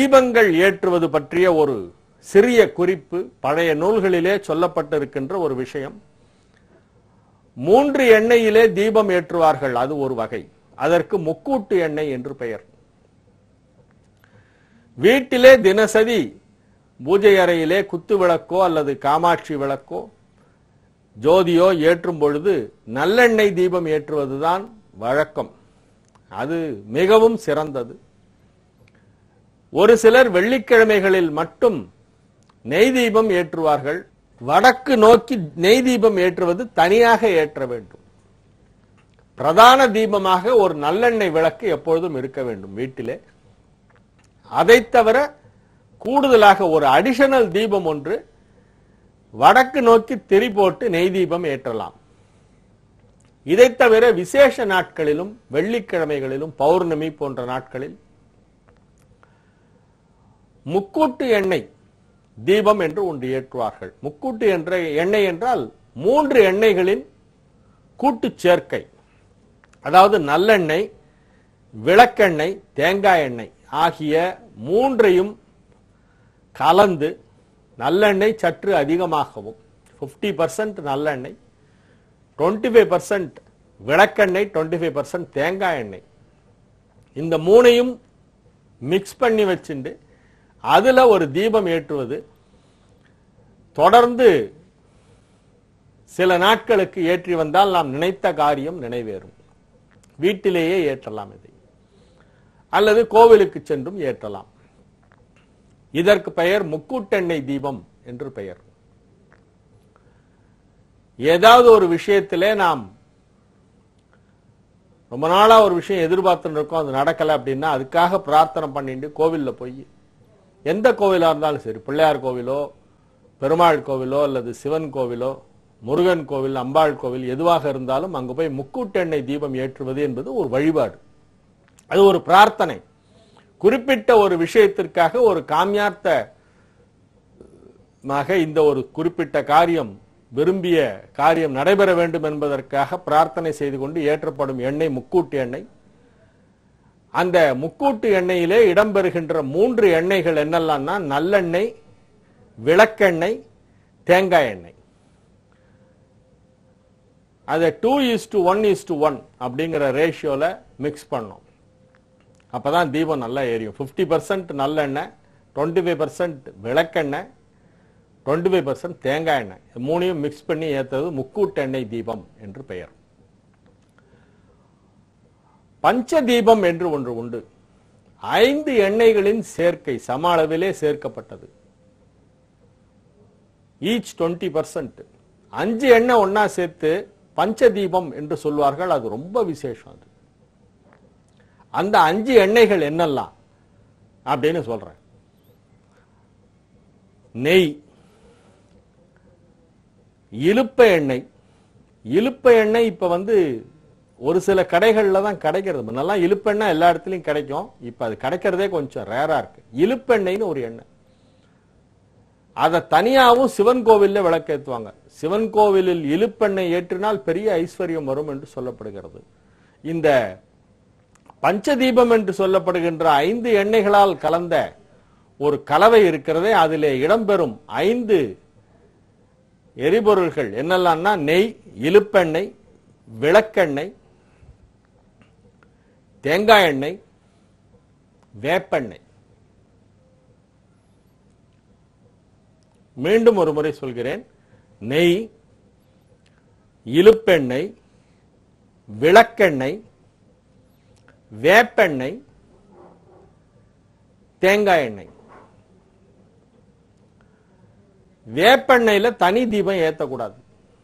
தீபங்கள் ஏற்றுவது பற்றிய ஒரு சிறிய குறிப்பு பழைய நூல்களிலே சொல்லப்பட்டிருக்கின்ற ஒரு விஷயம். 3 எண்ணெயிலே தீபம் ஏற்றுவார்கள், அது ஒரு வகை. அதற்கு முக்கூட்டு எண்ணெய் என்று பெயர். வீட்டிலே தினசரி பூஜை அறையிலே குத்து விளக்கோ அல்லது காமாட்சி விளக்கோ ஜோதியோ ஏற்றும் பொழுது நல்லெண்ணெய் தீபம் ஏற்றுவதுதான் வழக்கம். அது மிகவும் சிறந்தது. ஒரு சிலர் வெள்ளிக்கிழமைகளில் மட்டும் நெய் தீபம் ஏற்றுவார்கள். வடக்கு நோக்கி நெய் தீபம் ஏற்றுவது தனியாக ஏற்ற வேண்டும். பிரதான தீபமாக ஒரு நல்லெண்ணெய் விளக்கு எப்பொழுதும் இருக்க வேண்டும் வீட்டிலே. அதை தவிர கூடுதலாக ஒரு அடிஷனல் தீபம் ஒன்று வடக்கு நோக்கி திரி போட்டு நெய் தீபம் ஏற்றலாம். இதை தவிர விசேஷ நாட்களிலும் வெள்ளிக்கிழமைகளிலும் பௌர்ணமி போன்ற நாட்களில் முக்கூட்டு எண்ணெய் தீபம் என்று ஒன்று ஏற்றுவார்கள். முக்கூட்டு என்ற எண்ணெய் என்றால் 3 எண்ணெய்களின் கூட்டு சேர்க்கை. அதாவது நல்லெண்ணெய், விளக்கெண்ணெய், தேங்காய் எண்ணெய் ஆகிய 3ஐயும் கலந்து, நல்லெண்ணெய் சற்று அதிகமாகவும் 50% நல்லெண்ணெய், 25% விளக்கெண்ணெய், 25% தேங்காய் எண்ணெய், இந்த 3ஐயும் மிக்ஸ் பண்ணி வச்சுண்டு அதுல ஒரு தீபம் ஏற்றுவது தொடர்ந்து சில நாட்களுக்கு ஏற்றி வந்தால் நாம் நினைத்த காரியம் நிறைவேறும். வீட்டிலேயே ஏற்றலாம் இதை, அல்லது கோவிலுக்கு சென்றும் ஏற்றலாம். இதற்கு பெயர் முக்கூட்டெண்ணெய் தீபம் என்று பெயர். ஏதாவது ஒரு விஷயத்திலே நாம் ரொம்ப நாளா ஒரு விஷயம் எதிர்பார்த்துட்டு இருக்கோம், அது நடக்கல அப்படின்னா அதுக்காக பிரார்த்தனை பண்ணிட்டு கோவில்ல போய், எந்த கோவிலா இருந்தாலும் சரி, பிள்ளையார் கோவிலோ பெருமாள் கோவிலோ அல்லது சிவன் கோவிலோ முருகன் கோவில் அம்பாள் கோவில் எதுவாக இருந்தாலும் அங்கு போய் முக்கூட்டெண்ணெய் தீபம் ஏற்றுவது என்பது ஒரு வழிபாடு. அது ஒரு பிரார்த்தனை. குறிப்பிட்ட ஒரு விஷயத்திற்காக ஒரு காமியார்த்தமாக இந்த ஒரு குறிப்பிட்ட காரியம், விரும்பிய காரியம் நடைபெற வேண்டும் என்பதற்காக பிரார்த்தனை செய்து கொண்டு ஏற்றப்படும் எண்ணெய் முக்கூட்டு எண்ணெய். அந்த முக்கூட்டு எண்ணெயிலே இடம்பெறுகின்ற 3 எண்ணெய்கள் என்னெல்லாம்னா நல்லெண்ணெய், விளக்கெண்ணெய், தேங்காய் எண்ணெய். அதை 2:1:1 அப்படிங்கிற ரேஷியோல மிக்ஸ் பண்ணோம். அப்பதான் தீபம் நல்லா எரியும். 50% நல்லெண்ணெய், 25% விளக்கெண்ணெய், 25% தேங்காய் எண்ணெய், 3ஐயும் மிக்ஸ் பண்ணி ஏற்றது முக்கூட்டு எண்ணெய் தீபம் என்று பெயர். பஞ்ச தீபம் என்று ஒன்று உண்டு. 5 எண்ணெய்களின் சேர்க்கை சம அளவிலே சேர்க்கப்பட்டது. ஈச் 20%. 5 எண்ணெய் ஒன்னா சேர்த்து பஞ்ச தீபம் என்று சொல்வார்கள். அது ரொம்ப விசேஷம். அது அந்த 5 எண்ணெய்கள் என்னெல்லாம் அப்படின்னு சொல்றேன். நெய், இலுப்ப எண்ணெய். இலுப்ப எண்ணெய் இப்ப ஒரு சில கடைகள்ல தான் கிடைக்கிறது. முன்னெல்லாம் இலுப்பெண்ணெய் எல்லா இடத்துலயும் கிடைக்கும். இப்ப அது கிடைக்கிறதே கொஞ்சம் ரேரா இருக்கு. இலுப்பெண்ணெய்னு ஒரு எண்ணெய். அதை தனியாவும் சிவன் கோவில்ல விளக்கேற்றுவாங்க. சிவன் கோவிலில் இலுப்பெண்ணெய் ஏற்றினால் பெரிய ஐஸ்வர்யம் வரும் என்று சொல்லப்படுகிறது. இந்த பஞ்சதீபம் என்று சொல்லப்படுகின்ற 5 எண்ணெய்களால் கலந்த ஒரு கலவை இருக்கிறதே, அதிலே இடம்பெறும் 5 எரிபொருள்கள் என்னெல்லாம்னா நெய், இலுப்பெண்ணெய், விளக்கெண்ணெய், தேங்காய் எண்ணெய், வேப்பெண்ணெய். மீண்டும் ஒரு முறை சொல்கிறேன். நெய், இலுப்பெண்ணெய், விளக்கெண்ணெய், வேப்பெண்ணெய், தேங்காய் எண்ணெய். வேப்பெண்ணெயில தனி தீபம் ஏற்றக்கூடாது.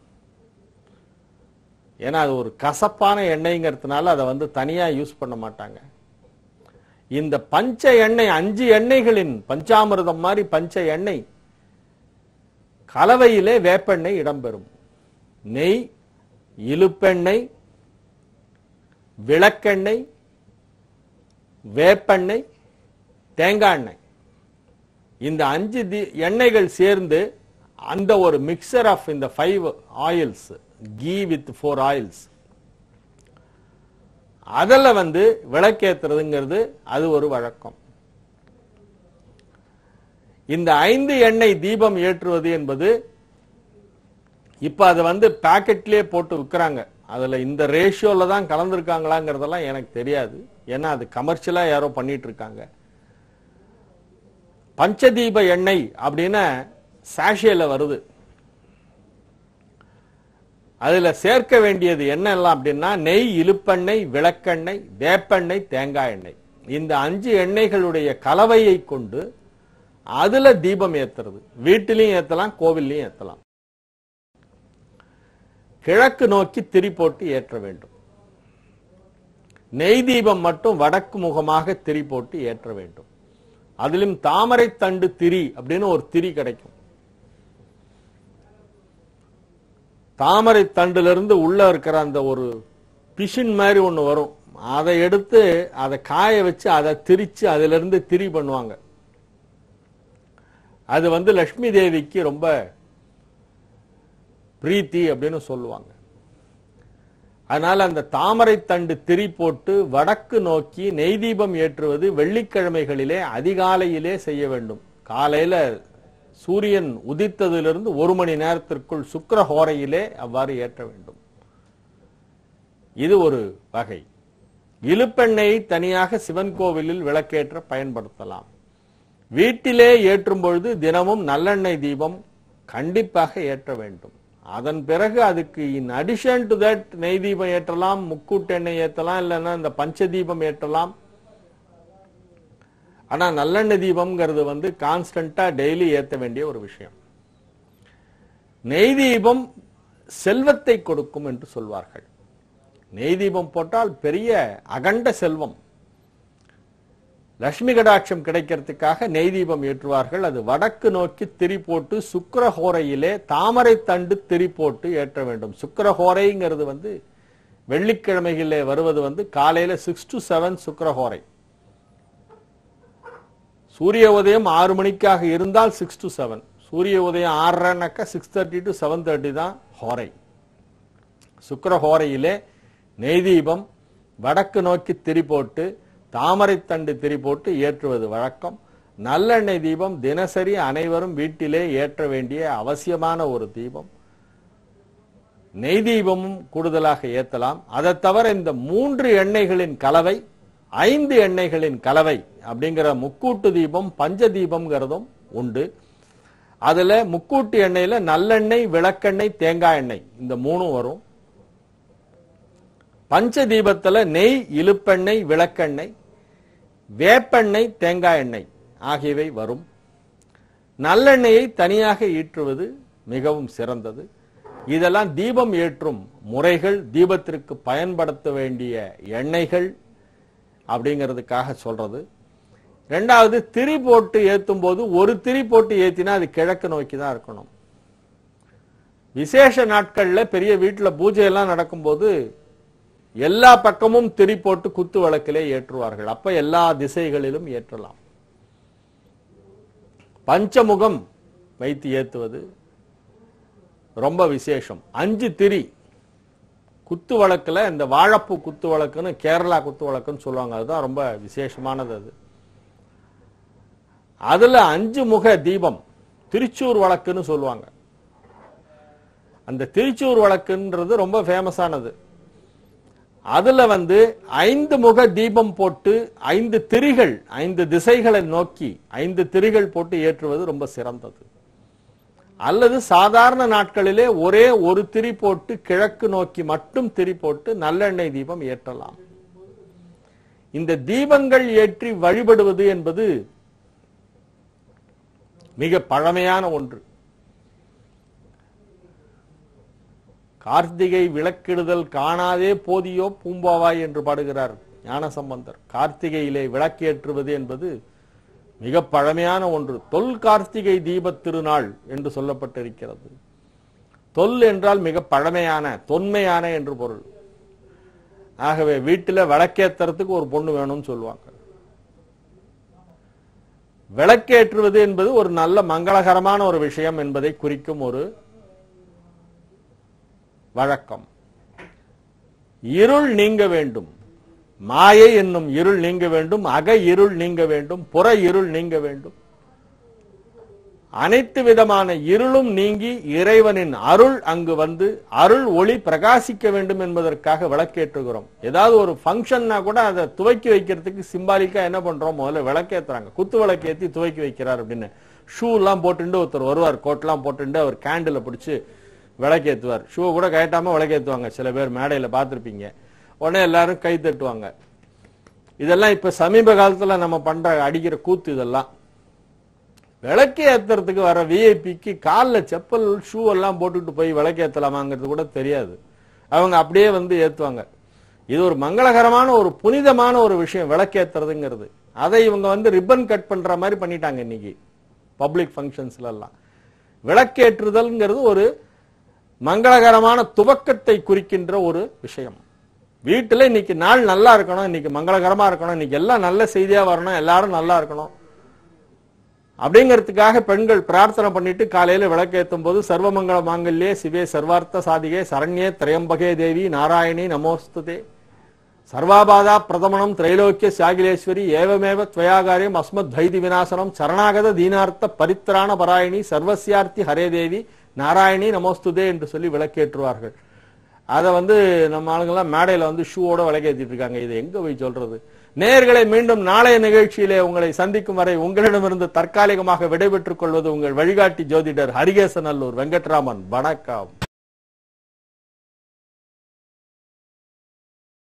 ஏன்னா அது ஒரு கசப்பான எண்ணெய்ங்கிறதுனால அதை தனியா யூஸ் பண்ண மாட்டாங்க. இந்த பஞ்ச எண்ணெய் 5 எண்ணெய்களின் பஞ்சாமிர்தம் மாதிரி பஞ்ச எண்ணெய் கலவையிலே வேப்பெண்ணெய் இடம்பெறும். நெய், இலுப்பெண்ணெய், விளக்கெண்ணெய், வேப்பெண்ணெய், தேங்காய் எண்ணெய். இந்த 5 எண்ணெய்கள் சேர்ந்து அந்த ஒரு மிக்சர் ஆஃப் இந்த 5 ஆயில்ஸ், கீ வித் 4 ஆயில்ஸ், அதில் விளக்கேற்றுறதுங்கிறது அது ஒரு வழக்கம். இந்த 5 எண்ணெய் தீபம் ஏற்றுவது என்பது இப்ப அது வந்து பாக்கெட்லயே போட்டு விற்கிறாங்க. அதுல இந்த ரேஷியோல தான் கலந்துருக்காங்களாங்கிறதெல்லாம் எனக்கு தெரியாது. ஏன்னா அது கமர்ஷியலா யாரோ பண்ணிட்டு இருக்காங்க. பஞ்சதீப எண்ணெய் அப்படின்னு சாஷேல வருது. அதுல சேர்க்க வேண்டியது என்னெல்லாம் அப்படின்னா நெய், இலுப்பெண்ணெய், விளக்கெண்ணெய், வேப்பெண்ணெய், தேங்காய் எண்ணெய். இந்த 5 எண்ணெய்களுடைய கலவையை கொண்டு அதுல தீபம் ஏத்துறது. வீட்டிலையும் ஏத்தலாம், கோவிலையும் ஏத்தலாம். கிழக்கு நோக்கி திரி போட்டு ஏற்ற வேண்டும். நெய் தீபம் மட்டும் வடக்கு முகமாக திரி போட்டு ஏற்ற வேண்டும். அதிலும் தாமரை தண்டு திரி அப்படின்னு ஒரு திரி கிடைக்கும். தாமரை தண்டிலிருந்து உள்ள இருக்கிற அந்த ஒரு பிஷின் மாதிரி ஒண்ணு வரும். அதை எடுத்து அதை காய வச்சு அதை திரிச்சு அதுல இருந்து திரி பண்ணுவாங்க. அது வந்து லட்சுமி தேவிக்கு ரொம்ப பிரீத்தி அப்படின்னு சொல்லுவாங்க. அதனால அந்த தாமரை தண்டு திரி போட்டு வடக்கு நோக்கி நெய் தீபம் ஏற்றுவது வெள்ளிக்கிழமைகளிலே அதிகாலையிலே செய்ய வேண்டும். காலையில சூரியன் உதித்ததிலிருந்து 1 மணி நேரத்திற்குள் சுக்கிரஹோரையிலே அவ்வாறு ஏற்ற வேண்டும். இது ஒரு வகை. இலுப்பெண்ணெய் தனியாக சிவன் கோவிலில் விளக்கேற்ற பயன்படுத்தலாம். வீட்டிலே ஏற்றும் பொழுது தினமும் நல்லெண்ணெய் தீபம் கண்டிப்பாக ஏற்ற வேண்டும். அதன் பிறகு அதுக்கு இன் அடிஷன் டு தட் நெய் தீபம் ஏற்றலாம், முக்கூட்டு எண்ணெய் ஏற்றலாம், இல்லைன்னா இந்த பஞ்ச தீபம் ஏற்றலாம். ஆனா நல்லெண்ணெய் தீபம்ங்கிறது வந்து கான்ஸ்டன்டா டெய்லி ஏற்ற வேண்டிய ஒரு விஷயம். நெய் தீபம் செல்வத்தை கொடுக்கும் என்று சொல்வார்கள். நெய் தீபம் போட்டால் பெரிய அகண்ட செல்வம், லட்சுமி கடாட்சம் கிடைக்கிறதுக்காக நெய் தீபம் ஏற்றுவார்கள். அது வடக்கு நோக்கி திரி போட்டு சுக்கிரஹோரையிலே தாமரை தண்டு திரி போட்டு ஏற்ற வேண்டும். சுக்கிரஹோரைங்கிறது வந்து வெள்ளிக்கிழமைகளிலே வருவது வந்து காலையில 6 to 7 சுக்கிரஹோரை. சூரிய உதயம் 6 மணிக்காக இருந்தால் 6 to 7. சூரிய உதயம் 6:30 6:30 to 7:30 தான் ஹோரை. சுக்கிரஹோரையிலே நெய் தீபம் வடக்கு நோக்கி திரி போட்டு தாமரை தண்டு திரி போட்டு ஏற்றுவது வழக்கம். நல்லெண்ணெய் தீபம் தினசரி அனைவரும் வீட்டிலே ஏற்ற வேண்டிய அவசியமான ஒரு தீபம். நெய் தீபமும் கூடுதலாக ஏற்றலாம். அதை தவிர இந்த 3 எண்ணெய்களின் கலவை 5 எண்ணெய்களின் கலவை அப்படிங்கிற முக்கூட்டு தீபம் பஞ்ச தீபம்ங்கிறதும் உண்டு. அதுல முக்கூட்டு எண்ணெயில நல்லெண்ணெய், விளக்கெண்ணெய், தேங்காய் எண்ணெய் இந்த 3 வரும். பஞ்ச தீபத்துல நெய், இலுப்பெண்ணெய், விளக்கெண்ணெய், வேப்பெண்ணெய், தேங்காய் எண்ணெய் ஆகியவை வரும். நல்லெண்ணெயை தனியாக ஈற்றுவது மிகவும் சிறந்தது. இதெல்லாம் தீபம் ஏற்றும் முறைகள், தீபத்திற்கு பயன்படுத்த வேண்டிய எண்ணெய்கள் அப்படிங்கிறதுக்காக சொல்றது. இரண்டாவது, திரி போட்டு ஏத்தும் போது ஒரு திரி போட்டு ஏத்தினா அது கிழக்கு நோக்கி தான் இருக்கணும். விசேஷ நாட்கள்ல பெரிய வீட்டுல பூஜை எல்லாம் நடக்கும்போது எல்லா பக்கமும் திரி போட்டு குத்து விளக்கிலே ஏற்றுவார்கள். அப்ப எல்லா திசைகளிலும் ஏற்றலாம். பஞ்சமுகம் வைத்து ஏத்துவது ரொம்ப விசேஷம். 5 திரி குத்து வழக்குல, இந்த வாழைப்பூ குத்து வழக்குன்னு கேரளா குத்து வழக்குன்னு சொல்லுவாங்க. அதுதான் ரொம்ப விசேஷமானது. அதுல 5 முக தீபம் திருச்சூர் வழக்குன்னு சொல்லுவாங்க. அந்த திருச்சூர் வழக்குன்றது ரொம்ப ஃபேமஸானது. அதுல வந்து 5 முக தீபம் போட்டு 5 திரிகள் 5 திசைகளை நோக்கி 5 திரிகள் போட்டு ஏற்றுவது ரொம்ப சிறந்தது. அல்லது சாதாரண நாட்களிலே ஒரே ஒரு திரி போட்டு கிழக்கு நோக்கி மட்டும் திரி போட்டு நல்லெண்ணெய் தீபம் ஏற்றலாம். இந்த தீபங்கள் ஏற்றி வழிபடுவது என்பது மிக பழமையான ஒன்று. கார்த்திகை விளக்கிடுதல் காணாதே போதியோ பூம்பாவாய் என்று பாடுகிறார் ஞானசம்பந்தர். கார்த்திகையிலே விளக்கேற்றுவது என்பது மிக பழமையான ஒன்று. தொல் கார்த்திகை தீபத் திருநாள் என்று சொல்லப்பட்டிருக்கிறது. தொல் என்றால் மிக பழமையான, தொன்மையான என்று பொருள். ஆகவே வீட்டில் விளக்கேற்றுறதுக்கு ஒரு பொண்ணு வேணும்னு சொல்லுவாங்க. விளக்கேற்றுவது என்பது ஒரு நல்ல மங்களகரமான ஒரு விஷயம் என்பதை குறிக்கும் ஒரு வழக்கம். இருள் நீங்க வேண்டும், மாயை என்னும் இருள் நீங்க வேண்டும், அக இருள் நீங்க வேண்டும், புற இருள் நீங்க வேண்டும். அனைத்து விதமான இருளும் நீங்கி இறைவனின் அருள் அங்கு வந்து அருள் ஒளி பிரகாசிக்க வேண்டும் என்பதற்காக விளக்கேற்றுகிறோம். ஏதாவது ஒரு ஃபங்க்ஷன்னா கூட அதை துவக்கி வைக்கிறதுக்கு சிம்பாலிக்கா என்ன பண்றோம், முதல்ல விளக்கேத்துறாங்க. குத்து விளக்கேத்தி துவக்கி வைக்கிறார் அப்படின்னு. ஷூ எல்லாம் போட்டுட்டு ஒருத்தர் வருவார், கோட் எல்லாம் போட்டுட்டு அவர் கேண்டில பிடிச்சு விளக்கேத்துவார். ஷூ கூட கட்டாம விளக்கேத்துவாங்க. சில பேர் மேடையில பார்த்திருப்பீங்க. உடனே எல்லாரும் கை தட்டுவாங்க. இதெல்லாம் இப்ப சமீப காலத்துல நம்ம பண்ற அடிக்கிற கூத்து. இதெல்லாம் விளக்கு ஏத்துறதுக்கு வர விஐபிக்கு காலில் செப்பல் ஷூ எல்லாம் போட்டுட்டு போய் விளக்கேற்றலாமாங்கிறது கூட தெரியாது. அவங்க அப்படியே வந்து ஏத்துவாங்க. இது ஒரு மங்களகரமான ஒரு புனிதமான ஒரு விஷயம் விளக்கேத்துறதுங்கிறது. அதை இவங்க வந்து ரிப்பன் கட் பண்ற மாதிரி பண்ணிட்டாங்க இன்னைக்கு பப்ளிக் ஃபங்க்ஷன்ஸ்ல எல்லாம். விளக்கேற்றுதல்ங்கிறது ஒரு மங்களகரமான துவக்கத்தை குறிக்கின்ற ஒரு விஷயம். வீட்டுல இன்னைக்கு நாள் நல்லா இருக்கணும், இன்னைக்கு மங்களகரமா இருக்கணும், இன்னைக்கு எல்லாம் நல்ல செய்தியா வரணும், எல்லாரும் நல்லா இருக்கணும் அப்படிங்கிறதுக்காக பெண்கள் பிரார்த்தனை பண்ணிட்டு காலையில விளக்கேற்றும் போது சர்வமங்கள மாங்கல்யே சிவே சர்வார்த்த சாதிகே சரண்யே திரையம்பகே தேவி நாராயணி நமோஸ்துதே சர்வாபாதா பிரதமனம் திரைலோக்கிய சாகிலேஸ்வரி ஏவமேவ துவயாகாரியம் அஸ்மத் வைதி விநாசனம் சரணாகத தீனார்த்த பரித்ராண பராயணி சர்வசியார்த்தி ஹரே தேவி நாராயணி நமோஸ்துதே என்று சொல்லி விளக்கேற்றுவார்கள். அதை வந்து நம்ம ஆளுங்கெல்லாம் மேடையில வந்து ஷூவோட விளக்கேற்றிட்டு இருக்காங்க. இது எங்க போய் சொல்றது? நேயர்களை மீண்டும் நாளைய நிகழ்ச்சியிலே உங்களை சந்திக்கும் வரை உங்களிடமிருந்து தற்காலிகமாக விடைபெற்றுக் கொள்வது உங்கள் வழிகாட்டி ஜோதிடர் ஹரிகேசநல்லூர் வெங்கட்ராமன். வணக்கம்.